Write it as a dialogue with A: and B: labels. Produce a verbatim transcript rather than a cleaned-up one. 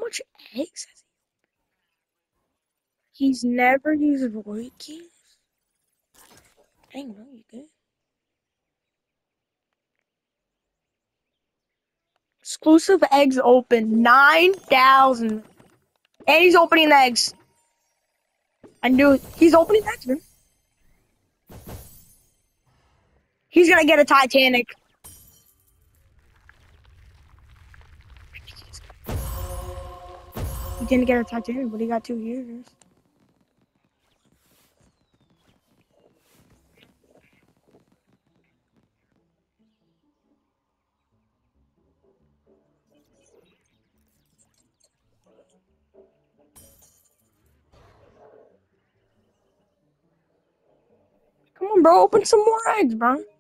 A: much eggs has he? He's never used void keys? Dang, no, you good. Exclusive eggs open. nine thousand. And he's opening eggs. I knew it. He's opening eggs, man. He's gonna get a Titanic. He didn't get a Titanic, but he got two years. Come on, bro. Open some more eggs, bro.